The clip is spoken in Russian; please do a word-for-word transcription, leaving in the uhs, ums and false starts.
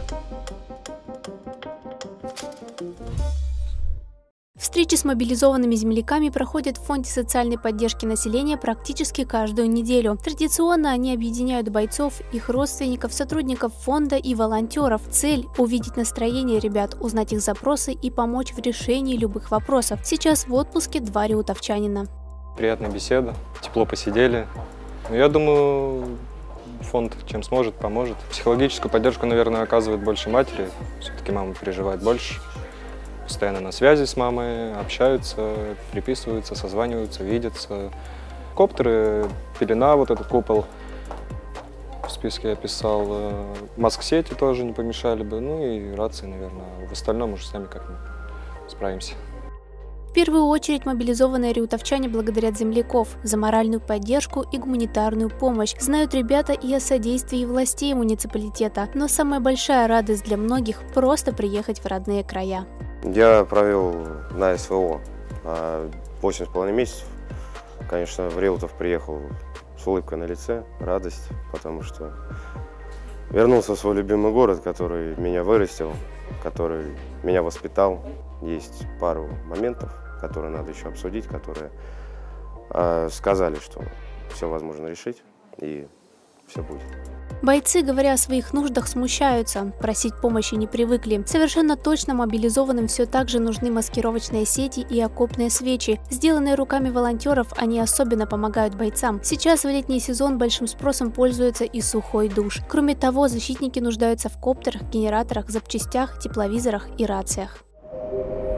Встречи с мобилизованными земляками проходят в Фонде социальной поддержки населения практически каждую неделю. Традиционно они объединяют бойцов, их родственников, сотрудников фонда и волонтеров. Цель – увидеть настроение ребят, узнать их запросы и помочь в решении любых вопросов. Сейчас в отпуске два реутовчанина. Приятная беседа, тепло посидели. Я думаю, фонд чем сможет, поможет. Психологическую поддержку, наверное, оказывает больше матери. Все-таки мама переживает больше. Постоянно на связи с мамой, общаются, переписываются, созваниваются, видятся. Коптеры, пелена, вот этот купол в списке я писал. Маск-сети тоже не помешали бы, ну и рации, наверное. В остальном уже сами как-нибудь справимся. В первую очередь мобилизованные реутовчане благодарят земляков за моральную поддержку и гуманитарную помощь. Знают ребята и о содействии властей муниципалитета, но самая большая радость для многих – просто приехать в родные края. Я провел на СВО восемь с половиной месяцев. Конечно, в Реутов приехал с улыбкой на лице, радость, потому что вернулся в свой любимый город, который меня вырастил, который меня воспитал. Есть пару моментов, которые надо еще обсудить, которые э, сказали, что все возможно решить и все будет. Бойцы, говоря о своих нуждах, смущаются, просить помощи не привыкли. Совершенно точно мобилизованным все так же нужны маскировочные сети и окопные свечи. Сделанные руками волонтеров, они особенно помогают бойцам. Сейчас в летний сезон большим спросом пользуется и сухой душ. Кроме того, защитники нуждаются в коптерах, генераторах, запчастях, тепловизорах и рациях.